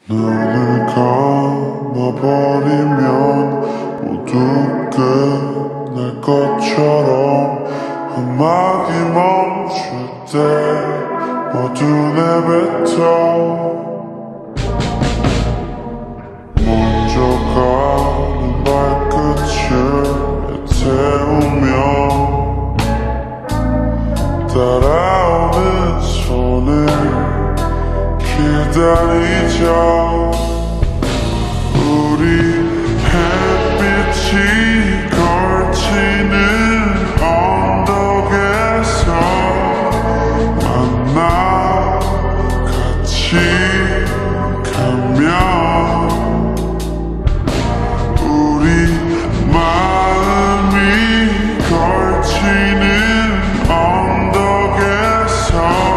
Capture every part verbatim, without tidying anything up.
눈을 감아버리면 모두 끝날 것처럼 음악이 멈출 때 모두 내뱉어 먼저 가는 발끝을 태우며 따라오는 손을 기다리자. 우리 햇빛이 걸치는 언덕에서 만나 같이 가면 우리 마음이 걸치는 언덕에서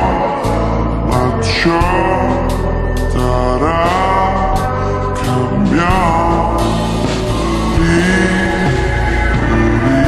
맞춰 따라가면 우리 우리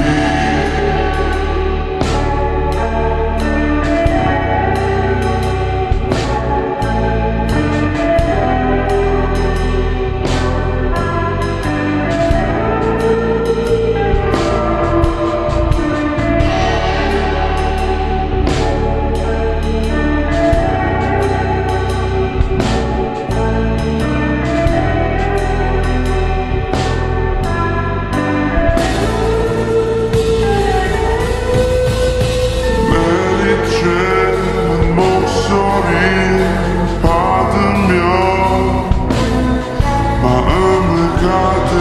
받으며 마음을 가득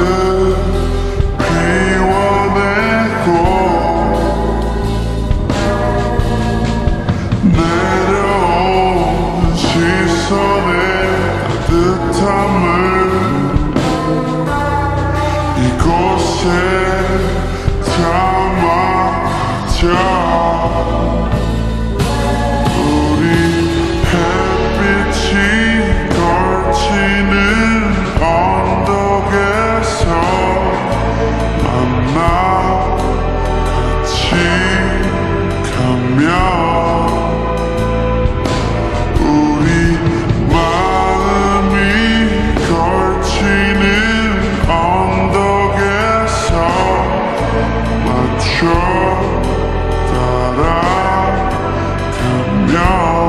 비워내고 내려오는 시선의 따뜻함을 이곳에 담아자. 걸치는 언덕에서 만나 같이 가면 우리 마음이 걸치는 언덕에서 맞춰 따라가면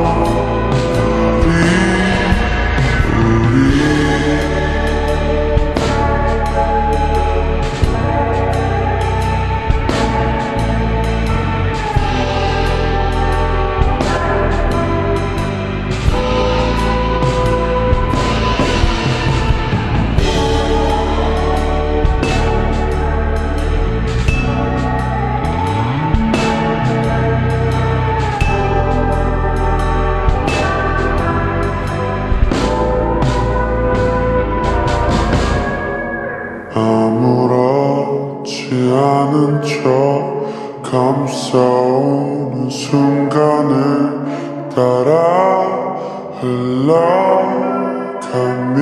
아무렇지 않은 척 감싸오는 순간을 따라 흘러가면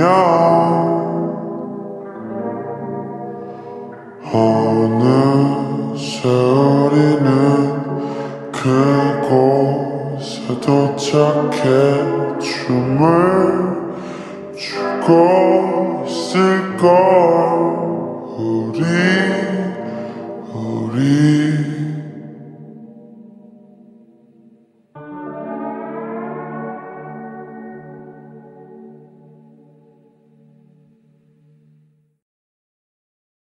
어느새 우리는 그곳에 도착해 춤을 추고 있을걸. 우리